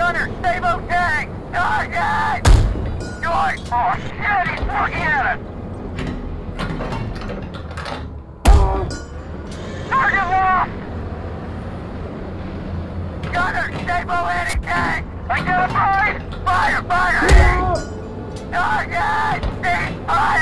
Gunner, stable tank! Target! Good! Oh shit, he's looking at us! Target lost! Gunner, stable anti-tank! Identified! Fire, fire! Target! Cease fire!